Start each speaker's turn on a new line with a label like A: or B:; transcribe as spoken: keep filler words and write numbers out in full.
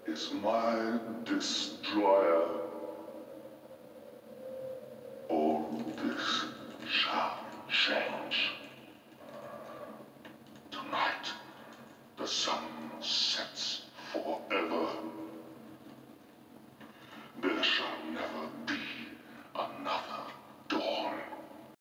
A: is my destroyer. All this shall change. Tonight, the sun